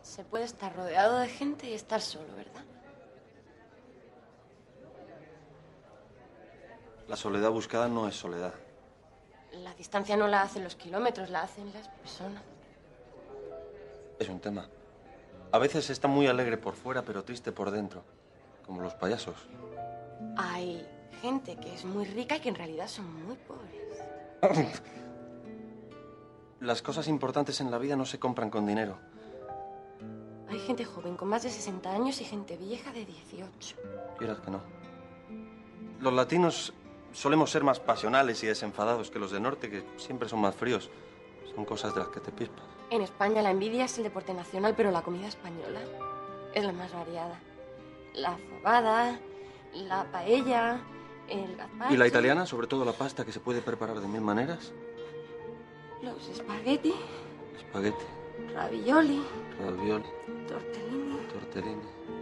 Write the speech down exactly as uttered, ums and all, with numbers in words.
Se puede estar rodeado de gente y estar solo, ¿verdad? La soledad buscada no es soledad. La distancia no la hacen los kilómetros, la hacen las personas. Es un tema. A veces está muy alegre por fuera, pero triste por dentro. Como los payasos. Hay gente que es muy rica y que en realidad son muy pobres. Las cosas importantes en la vida no se compran con dinero. Hay gente joven con más de sesenta años y gente vieja de dieciocho. Quieras que no. Los latinos solemos ser más pasionales y desenfadados que los del norte, que siempre son más fríos. Son cosas de las que te pispas. En España la envidia es el deporte nacional, pero la comida española es la más variada. La fabada, la paella, el gazpacho... ¿Y la italiana? Sobre todo la pasta, que se puede preparar de mil maneras. Los espagueti... Espagueti. Ravioli... Ravioli. Tortellini... Tortellini.